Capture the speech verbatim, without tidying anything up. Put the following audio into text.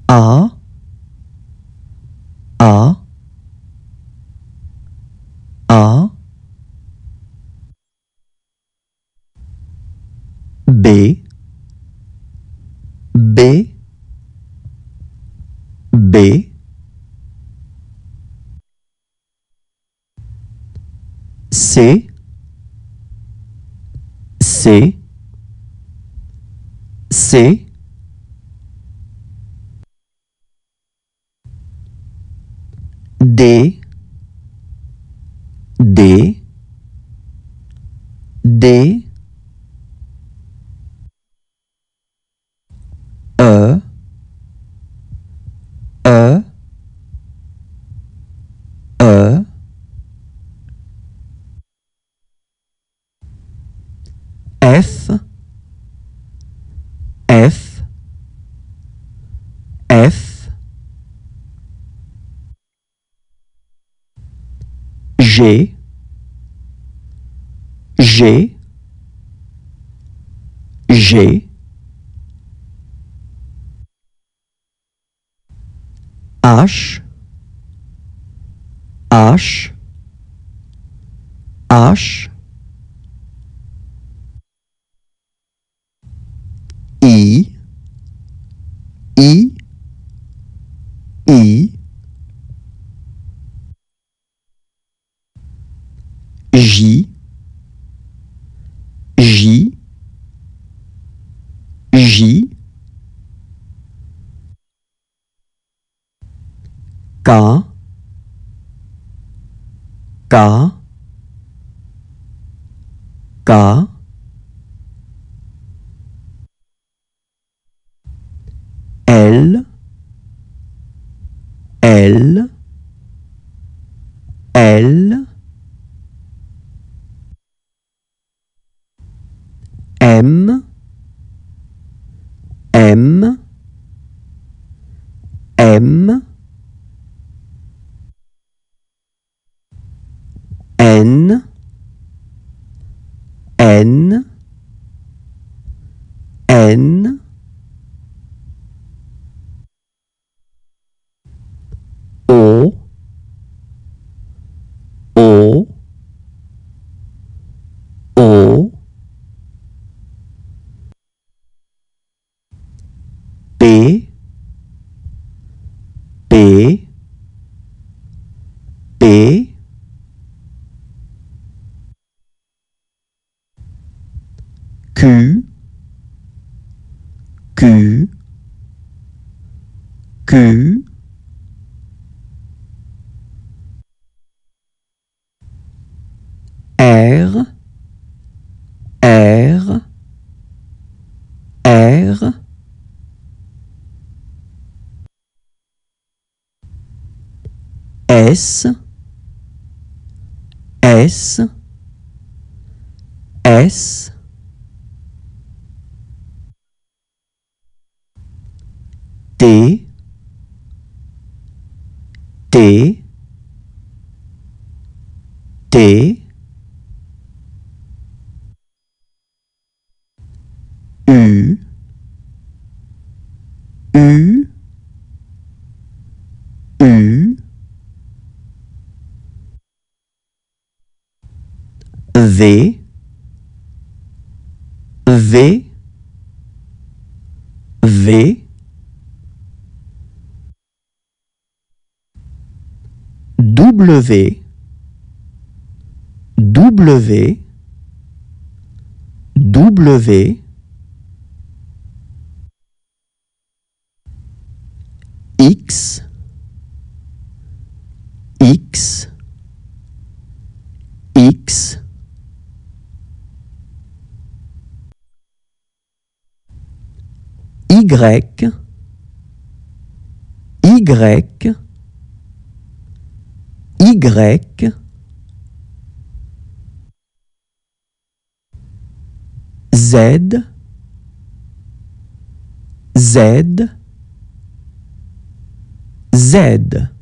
A, A, A, B, B, B, C, C, C, D, D, D, E, E, E, F, F, F, G, G, G, H, H, H, I, I, I, J, J, J, K, K, K, L, L, L, M, M, M, N, N, N, O, O, O, P, P, P, Q, Q, Q, R, R, R, S, S, S, T, T, T, U, U, U, V, V, V, W, W, W, X, X, X, Y, Y, Y, Z, Z, Z.